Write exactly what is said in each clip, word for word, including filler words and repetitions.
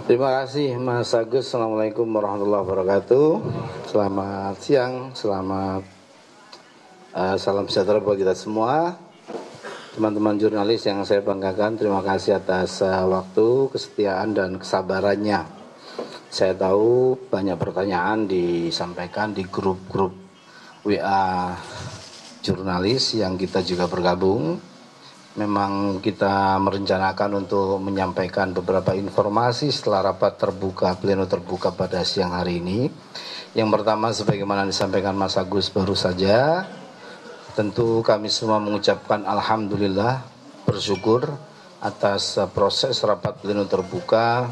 Terima kasih Mas Agus. Assalamualaikum warahmatullahi wabarakatuh. Selamat siang, selamat uh, salam sejahtera buat kita semua. Teman-teman jurnalis yang saya banggakan, terima kasih atas uh, waktu, kesetiaan dan kesabarannya. Saya tahu banyak pertanyaan disampaikan di grup-grup W A jurnalis yang kita juga bergabung. Memang kita merencanakan untuk menyampaikan beberapa informasi setelah rapat terbuka, pleno terbuka pada siang hari ini. Yang pertama, sebagaimana disampaikan Mas Agus baru saja, tentu kami semua mengucapkan alhamdulillah, bersyukur atas proses rapat pleno terbuka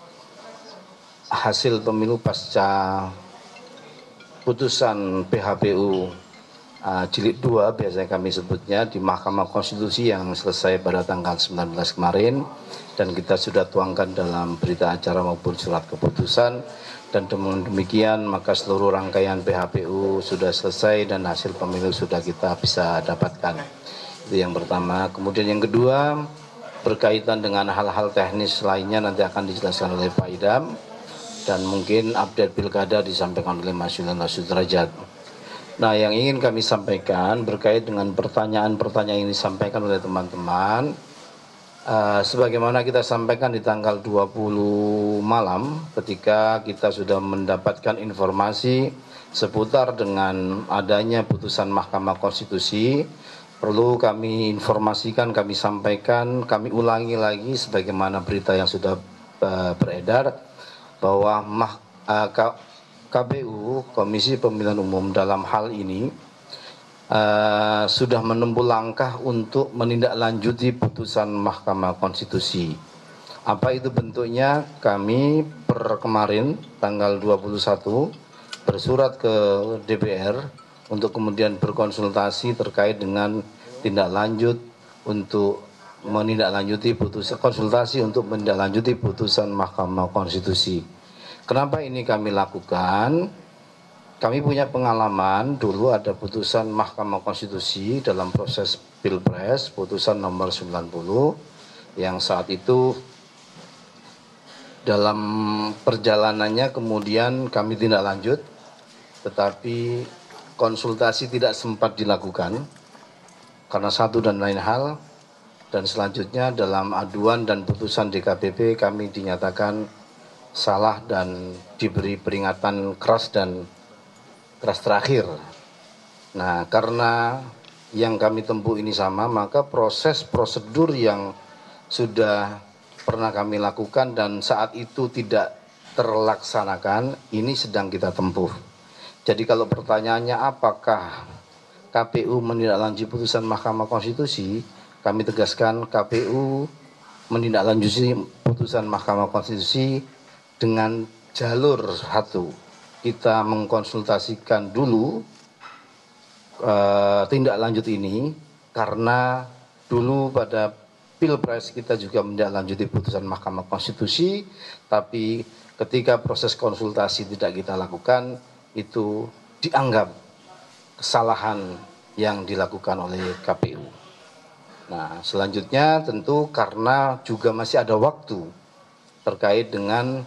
hasil pemilu pasca putusan P H P U Uh, jilid dua biasanya kami sebutnya di Mahkamah Konstitusi yang selesai pada tanggal sembilan belas kemarin, dan kita sudah tuangkan dalam berita acara maupun surat keputusan, dan dengan demikian maka seluruh rangkaian P H P U sudah selesai dan hasil pemilu sudah kita bisa dapatkan. Itu yang pertama. Kemudian yang kedua, berkaitan dengan hal-hal teknis lainnya nanti akan dijelaskan oleh Pak Idam, dan mungkin update pilkada disampaikan oleh Mas Yulian Sudrajat. Nah, yang ingin kami sampaikan berkait dengan pertanyaan-pertanyaan yang disampaikan oleh teman-teman, uh, sebagaimana kita sampaikan di tanggal dua puluh malam ketika kita sudah mendapatkan informasi seputar dengan adanya putusan Mahkamah Konstitusi, perlu kami informasikan, kami sampaikan, kami ulangi lagi sebagaimana berita yang sudah uh, beredar bahwa mah, uh, K P U, Komisi Pemilihan Umum dalam hal ini uh, sudah menempuh langkah untuk menindaklanjuti putusan Mahkamah Konstitusi. Apa itu bentuknya? Kami per kemarin tanggal dua puluh satu bersurat ke D P R untuk kemudian berkonsultasi terkait dengan tindak lanjut untuk menindaklanjuti putusan, konsultasi untuk menindaklanjuti putusan Mahkamah Konstitusi. Kenapa ini kami lakukan? Kami punya pengalaman, dulu ada putusan Mahkamah Konstitusi dalam proses Pilpres, putusan nomor sembilan puluh, yang saat itu dalam perjalanannya kemudian kami tindak lanjut, tetapi konsultasi tidak sempat dilakukan karena satu dan lain hal, dan selanjutnya dalam aduan dan putusan D K P P kami dinyatakan salah dan diberi peringatan keras dan keras terakhir. Nah, karena yang kami tempuh ini sama, maka proses prosedur yang sudah pernah kami lakukan dan saat itu tidak terlaksanakan, ini sedang kita tempuh. Jadi kalau pertanyaannya apakah K P U menindaklanjuti putusan Mahkamah Konstitusi, kami tegaskan K P U menindaklanjuti putusan Mahkamah Konstitusi dengan jalur satu. Kita mengkonsultasikan dulu uh, tindak lanjut ini karena dulu pada Pilpres kita juga menindaklanjuti putusan Mahkamah Konstitusi, tapi ketika proses konsultasi tidak kita lakukan, itu dianggap kesalahan yang dilakukan oleh K P U. Nah, selanjutnya tentu karena juga masih ada waktu terkait dengan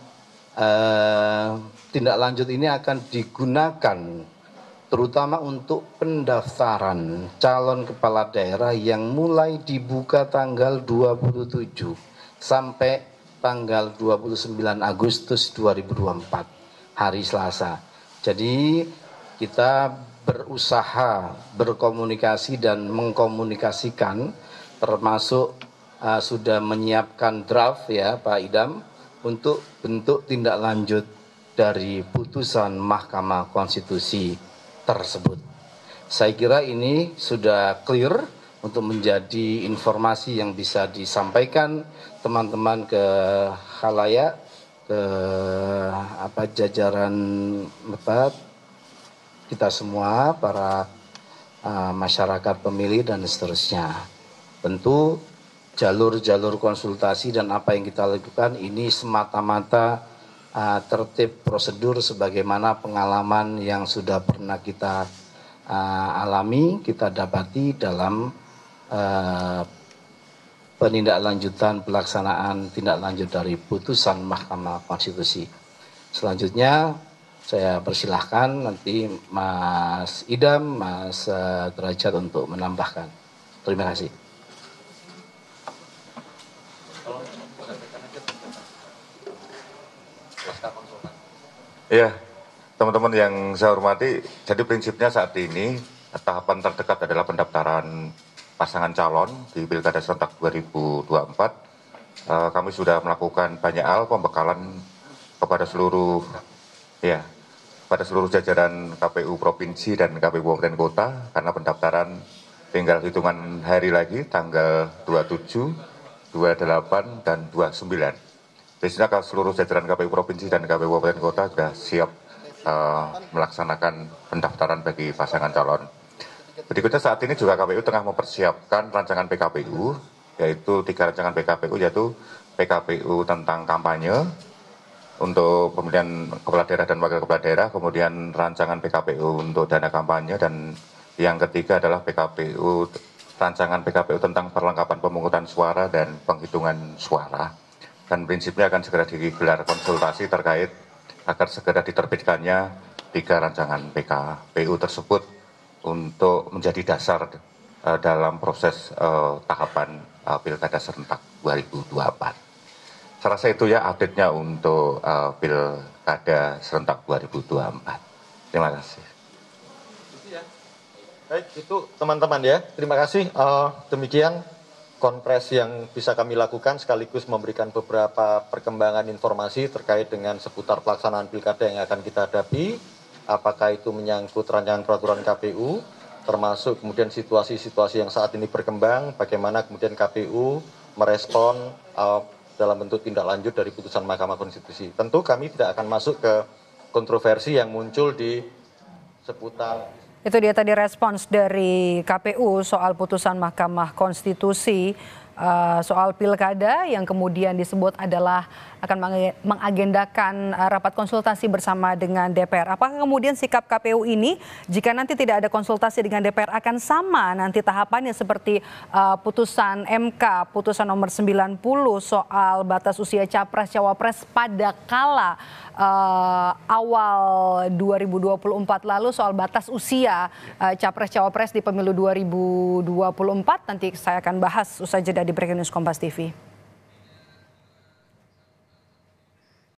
Uh, tindak lanjut ini akan digunakan terutama untuk pendaftaran calon kepala daerah yang mulai dibuka tanggal dua puluh tujuh sampai tanggal dua puluh sembilan Agustus dua ribu dua puluh empat, hari Selasa. Jadi kita berusaha berkomunikasi dan mengkomunikasikan, termasuk uh, sudah menyiapkan draft ya Pak Idam, untuk bentuk tindak lanjut dari putusan Mahkamah Konstitusi tersebut. Saya kira ini sudah clear untuk menjadi informasi yang bisa disampaikan teman-teman ke khalayak, ke apa jajaran apa, kita semua, para uh, masyarakat pemilih dan seterusnya. Tentu jalur-jalur konsultasi dan apa yang kita lakukan ini semata-mata uh, tertib prosedur sebagaimana pengalaman yang sudah pernah kita uh, alami, kita dapati dalam uh, penindaklanjutan pelaksanaan tindak lanjut dari putusan Mahkamah Konstitusi. Selanjutnya saya persilahkan nanti Mas Idam, Mas uh, Derajat untuk menambahkan. Terima kasih. Iya, teman-teman yang saya hormati, jadi prinsipnya saat ini tahapan terdekat adalah pendaftaran pasangan calon di Pilkada serentak dua ribu dua puluh empat. Uh, kami sudah melakukan banyak hal pembekalan kepada seluruh ya pada seluruh jajaran K P U provinsi dan K P U kabupaten kota, karena pendaftaran tinggal hitungan hari lagi, tanggal dua puluh tujuh, dua puluh delapan, dan dua puluh sembilan. Biasanya kalau seluruh jajaran K P U provinsi dan K P U kabupaten kota sudah siap uh, melaksanakan pendaftaran bagi pasangan calon. Berikutnya saat ini juga K P U tengah mempersiapkan rancangan P K P U, yaitu tiga rancangan P K P U, yaitu P K P U tentang kampanye untuk pemilihan kepala daerah dan wakil kepala daerah, kemudian rancangan P K P U untuk dana kampanye, dan yang ketiga adalah P K P U, rancangan P K P U tentang perlengkapan pemungutan suara dan penghitungan suara. Dan prinsipnya akan segera digelar konsultasi terkait agar segera diterbitkannya tiga rancangan P K P U tersebut untuk menjadi dasar uh, dalam proses uh, tahapan uh, Pilkada serentak dua ribu dua puluh empat. Saya rasa itu ya update-nya untuk uh, Pilkada serentak dua ribu dua puluh empat. Terima kasih. Baik, itu teman-teman ya. Terima kasih. Uh, demikian konfres yang bisa kami lakukan, sekaligus memberikan beberapa perkembangan informasi terkait dengan seputar pelaksanaan pilkada yang akan kita hadapi, apakah itu menyangkut rancangan peraturan K P U, termasuk kemudian situasi-situasi yang saat ini berkembang, bagaimana kemudian K P U merespon uh, dalam bentuk tindak lanjut dari putusan Mahkamah Konstitusi. Tentu kami tidak akan masuk ke kontroversi yang muncul di seputar. Itu dia tadi respons dari K P U soal putusan Mahkamah Konstitusi uh, soal pilkada yang kemudian disebut adalah akan mengagendakan uh, rapat konsultasi bersama dengan D P R. Apakah kemudian sikap K P U ini jika nanti tidak ada konsultasi dengan D P R akan sama nanti tahapannya seperti uh, putusan M K, putusan nomor sembilan puluh soal batas usia capres-cawapres pada kala uh, awal dua ribu dua puluh empat lalu soal batas usia uh, capres-cawapres di pemilu dua ribu dua puluh empat. Nanti saya akan bahas usai jeda di Breaking News Kompas T V.